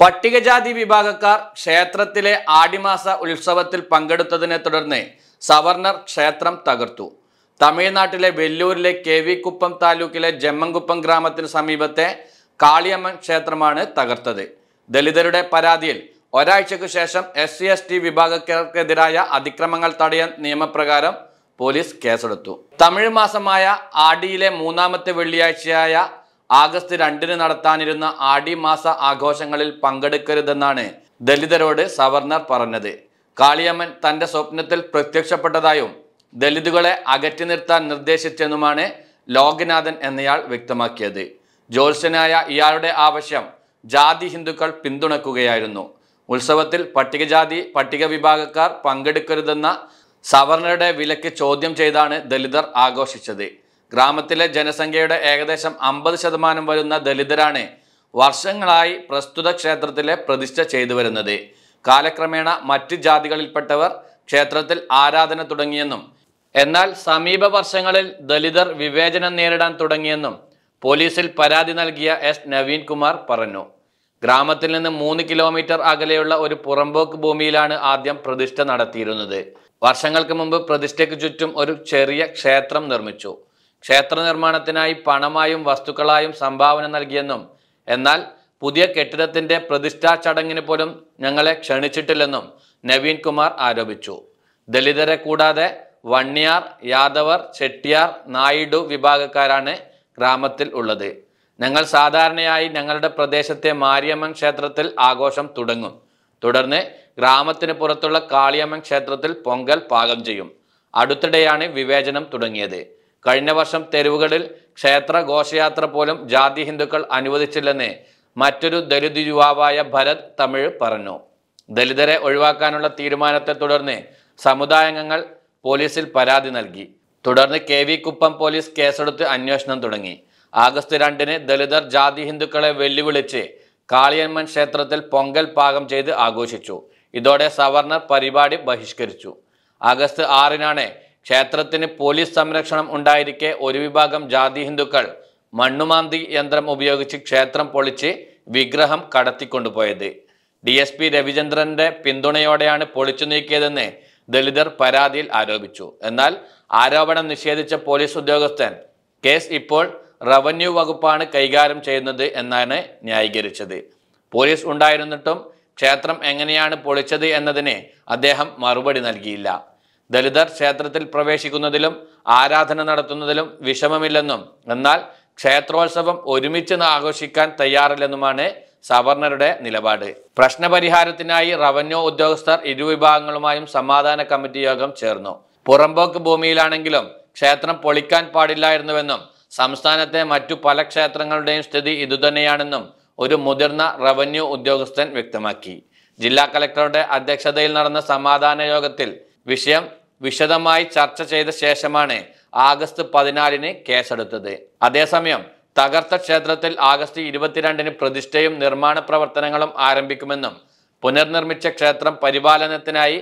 പട്ടികജാതി വിഭാഗക്കാർ ക്ഷേത്രത്തിലെ ആടിമാസ ഉത്സവത്തിൽ പങ്കെടുത്തതിനെ തുടർന്ന് സവർണർ ക്ഷേത്രം തകർത്തു. തമിഴ്നാട്ടിലെ വെല്ലൂരിലെ കെ.വി. കുപ്പം താലൂക്കിലെ ജമ്മൻകുപ്പം ഗ്രാമത്തിന് സമീപത്തെ കാളിയമ്മൻ ക്ഷേത്രമാണ് തകർത്തത്. ദലിതരുടെ പരാതിയിൽ ഒരാഴ്ചയ്ക്കു ശേഷം SC/ST വിഭാഗക്കാർക്കെതിരായ അതിക്രമങ്ങൾ തടയാൻ നിയമപ്രകാരം പോലീസ് കേസെടുത്തു. തമിഴ് മാസമായ ആടിയിലെ മൂന്നാമത്തെ വെള്ളിയാഴ്ചയായ ആഗസ്റ്റ് 2 നടത്താനിരുന്ന ആടി മാസ ആഘോഷങ്ങളിൽ പങ്കെടുക്കരുതെന്നാണ് ദലിതരോട് സവർണർ പറഞ്ഞത്. കാളിയമ്മൻ തന്റെ സ്വപ്നത്തിൽ പ്രത്യക്ഷപ്പെട്ടതായും ദലിതുകളെ അകറ്റി നിർത്താൻ നിർദ്ദേശിച്ചെന്നുമാണ് ലോകനാഥൻ എന്നയാൾ വ്യക്തമാക്കിയത്. ജ്യോത്സ്യനായ ഇയാളുടെ ആവശ്യം ജാതി ഹിന്ദുക്കൾ പിന്തുണക്കുകയായിരുന്നു. ഉത്സവത്തിൽ പട്ടിക വിഭാഗക്കാർ പങ്കെടുക്കരുതെന്ന സവർണറുടെ വിലക്ക് ചോദ്യം ചെയ്താണ് ദലിതർ ആഘോഷിച്ചത്. ഗ്രാമത്തിലെ ജനസംഖ്യയുടെ ഏകദേശം 50% വരുന്ന ദലിതരാണ് വർഷങ്ങളായി പ്രസ്തുത ക്ഷേത്രത്തിലെ പ്രതിഷ്ഠ ചെയ്തു വരുന്നത്. കാലക്രമേണ മറ്റ് ജാതികളിൽപ്പെട്ടവർ ക്ഷേത്രത്തിൽ ആരാധന തുടങ്ങിയെന്നും എന്നാൽ സമീപ വർഷങ്ങളിൽ ദലിതർ വിവേചനം നേരിടാൻ തുടങ്ങിയെന്നും പോലീസിൽ പരാതി നൽകിയ S. നവീൻ കുമാർ പറഞ്ഞു. ഗ്രാമത്തിൽ നിന്ന് 3 കിലോമീറ്റർ അകലെയുള്ള ഒരു പുറമ്പോക്ക് ഭൂമിയിലാണ് ആദ്യം പ്രതിഷ്ഠ നടത്തിയിരുന്നത്. വർഷങ്ങൾക്ക് മുമ്പ് പ്രതിഷ്ഠയ്ക്ക് ചുറ്റും ഒരു ചെറിയ ക്ഷേത്രം നിർമ്മിച്ചു. ക്ഷേത്ര നിർമ്മാണത്തിനായി പണമായും വസ്തുക്കളായും സംഭാവന നൽകിയെന്നും എന്നാൽ പുതിയ കെട്ടിടത്തിന്റെ പ്രതിഷ്ഠാ ചടങ്ങിന് പോലും ഞങ്ങളെ ക്ഷണിച്ചിട്ടില്ലെന്നും നവീൻ കുമാർ ആരോപിച്ചു. ദലിതരെ കൂടാതെ വണ്ണിയാർ, യാദവർ, ചെട്ടിയാർ, നായിഡു വിഭാഗക്കാരാണ് ഗ്രാമത്തിൽ ഉള്ളത്. ഞങ്ങൾ സാധാരണയായി ഞങ്ങളുടെ പ്രദേശത്തെ മാരിയമ്മൻ ക്ഷേത്രത്തിൽ ആഘോഷം തുടങ്ങും. തുടർന്ന് ഗ്രാമത്തിന് പുറത്തുള്ള കാളിയമ്മൻ ക്ഷേത്രത്തിൽ പൊങ്കൽ പാകം ചെയ്യും. അടുത്തിടെയാണ് വിവേചനം തുടങ്ങിയത്. കഴിഞ്ഞ വർഷം തെരുവുകളിൽ ക്ഷേത്ര ഘോഷയാത്ര പോലും ജാതി ഹിന്ദുക്കൾ അനുവദിച്ചില്ലെന്ന് മറ്റൊരു ദലിത് യുവാവായ ഭരത് തമിഴ് പറഞ്ഞു. ദലിതരെ ഒഴിവാക്കാനുള്ള തീരുമാനത്തെ തുടർന്ന് സമുദായാംഗങ്ങൾ പോലീസിൽ പരാതി നൽകി. തുടർന്ന് കെ.വി. കുപ്പം പോലീസ് കേസെടുത്ത് അന്വേഷണം തുടങ്ങി. ആഗസ്റ്റ് 2 ദലിതർ ജാതി ഹിന്ദുക്കളെ വെല്ലുവിളിച്ച് കാളിയമ്മൻ ക്ഷേത്രത്തിൽ പൊങ്കൽ പാകം ചെയ്ത് ആഘോഷിച്ചു. ഇതോടെ സവർണർ പരിപാടി ബഹിഷ്കരിച്ചു. ആഗസ്റ്റ് 6 ക്ഷേത്രത്തിന് പോലീസ് സംരക്ഷണം ഉണ്ടായിരിക്കെ ഒരു വിഭാഗം ജാതി ഹിന്ദുക്കൾ മണ്ണുമാന്തി യന്ത്രം ഉപയോഗിച്ച് ക്ഷേത്രം പൊളിച്ച് വിഗ്രഹം കടത്തിക്കൊണ്ടുപോയത്. DSP രവിചന്ദ്രന്റെ പിന്തുണയോടെയാണ് പൊളിച്ചു നീക്കിയതെന്ന് ദലിതർ പരാതിയിൽ ആരോപിച്ചു. എന്നാൽ ആരോപണം നിഷേധിച്ച പോലീസ് ഉദ്യോഗസ്ഥൻ കേസ് ഇപ്പോൾ റവന്യൂ വകുപ്പാണ് കൈകാര്യം ചെയ്യുന്നത് എന്നാണ് ന്യായീകരിച്ചത്. പോലീസ് ഉണ്ടായിരുന്നിട്ടും ക്ഷേത്രം എങ്ങനെയാണ് പൊളിച്ചത് എന്നതിന് അദ്ദേഹം മറുപടി നൽകിയില്ല. ദലിതർ ക്ഷേത്രത്തിൽ പ്രവേശിക്കുന്നതിലും ആരാധന നടത്തുന്നതിലും വിഷമമില്ലെന്നും എന്നാൽ ക്ഷേത്രോത്സവം ഒരുമിച്ച് ആഘോഷിക്കാൻ തയ്യാറില്ലെന്നുമാണ് സവർണറുടെ നിലപാട്. പ്രശ്നപരിഹാരത്തിനായി റവന്യൂ ഉദ്യോഗസ്ഥർ ഇരുവിഭാഗങ്ങളുമായും സമാധാന കമ്മിറ്റി യോഗം ചേർന്നു. പുറമ്പോക്ക് ഭൂമിയിലാണെങ്കിലും ക്ഷേത്രം പൊളിക്കാൻ പാടില്ലായിരുന്നുവെന്നും സംസ്ഥാനത്തെ മറ്റു പല ക്ഷേത്രങ്ങളുടെയും സ്ഥിതി ഇതുതന്നെയാണെന്നും ഒരു മുതിർന്ന റവന്യൂ ഉദ്യോഗസ്ഥൻ വ്യക്തമാക്കി. ജില്ലാ കളക്ടറുടെ അധ്യക്ഷതയിൽ നടന്ന സമാധാന യോഗത്തിൽ വിഷയം വിശദമായി ചർച്ച ചെയ്ത ശേഷമാണ് ആഗസ്റ്റ് 14 കേസെടുത്തത്. അതേസമയം തകർത്ത ക്ഷേത്രത്തിൽ ആഗസ്റ്റ് 22 പ്രതിഷ്ഠയും നിർമ്മാണ പ്രവർത്തനങ്ങളും ആരംഭിക്കുമെന്നും പുനർനിർമ്മിച്ച ക്ഷേത്രം പരിപാലനത്തിനായി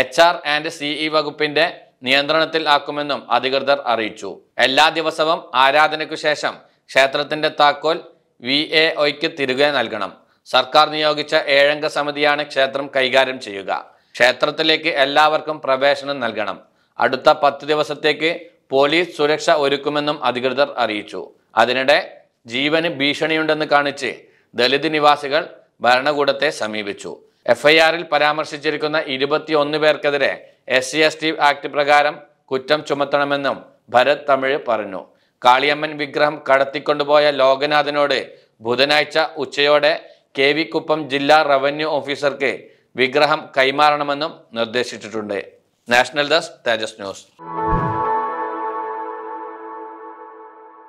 HR&CE വകുപ്പിന്റെ നിയന്ത്രണത്തിൽ ആക്കുമെന്നും അധികൃതർ അറിയിച്ചു. എല്ലാ ദിവസവും ആരാധനയ്ക്കു ശേഷം ക്ഷേത്രത്തിന്റെ താക്കോൽ VAOയ്ക്ക് തിരികെ നൽകണം. സർക്കാർ നിയോഗിച്ച 7 അംഗ സമിതിയാണ് ക്ഷേത്രം കൈകാര്യം ചെയ്യുക. ക്ഷേത്രത്തിലേക്ക് എല്ലാവർക്കും പ്രവേശനം നൽകണം. അടുത്ത 10 ദിവസത്തേക്ക് പോലീസ് സുരക്ഷ ഒരുക്കുമെന്നും അധികൃതർ അറിയിച്ചു. അതിനിടെ ജീവന് ഭീഷണിയുണ്ടെന്ന് കാണിച്ച് ദലിത് നിവാസികൾ ഭരണകൂടത്തെ സമീപിച്ചു. FIR-ൽ പരാമർശിച്ചിരിക്കുന്ന 21 പേർക്കെതിരെ SC/ST ആക്ട് പ്രകാരം കുറ്റം ചുമത്തണമെന്നും ഭരത് തമിഴ് പറഞ്ഞു. കാളിയമ്മൻ വിഗ്രഹം കടത്തിക്കൊണ്ടുപോയ ലോകനാഥനോട് ബുധനാഴ്ച ഉച്ചയോടെ കെ.വി. കുപ്പം ജില്ലാ റവന്യൂ ഓഫീസർക്ക് വിഗ്രഹം കൈമാറണമെന്നും നിർദ്ദേശിച്ചിട്ടുണ്ട്. National desk, Tejas news.